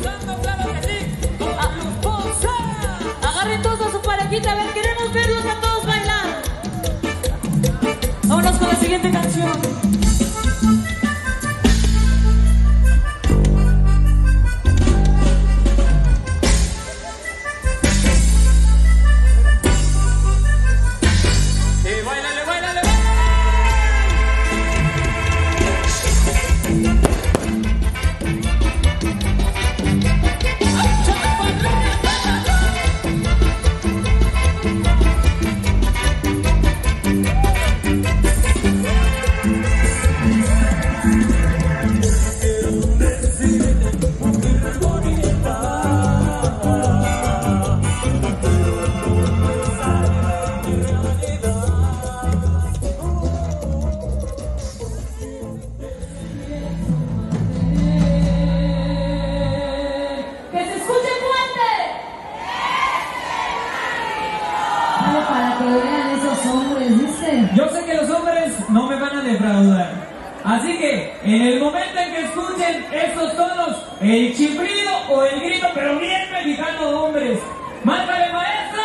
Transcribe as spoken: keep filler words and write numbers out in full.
Agarren todos a su parejita, a ver, queremos verlos a todos bailar. Vámonos con la siguiente canción. Para que vean esos hombres, ¿viste? Yo sé que los hombres no me van a defraudar. Así que, en el momento en que escuchen estos tonos, el chiflido o el grito, pero bien mexicano, hombres. ¡Márcale, maestro!